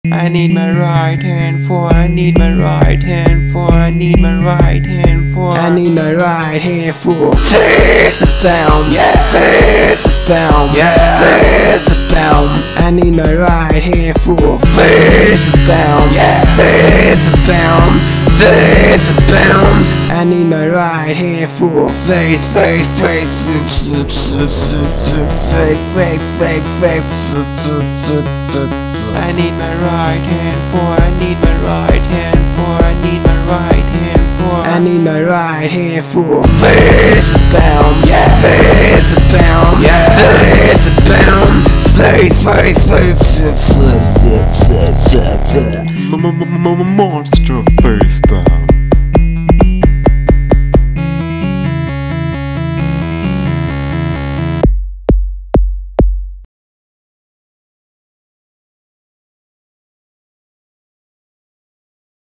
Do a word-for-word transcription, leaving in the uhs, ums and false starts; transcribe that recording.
I need my right hand for, I need my right hand for, I need my right hand for, I need my right hand for face bound, yeah, face bound, yeah, face bound. I need my right hand for face bound, yeah, face bound, face bound. I need my right hand for face, face, face, face, face, face, face. I need my right hand for, I need my right hand for, I need my right hand for, I need my right hand for face bound, yeah, face bound, yeah, face bound, face, face, face, face, face, face, face, face,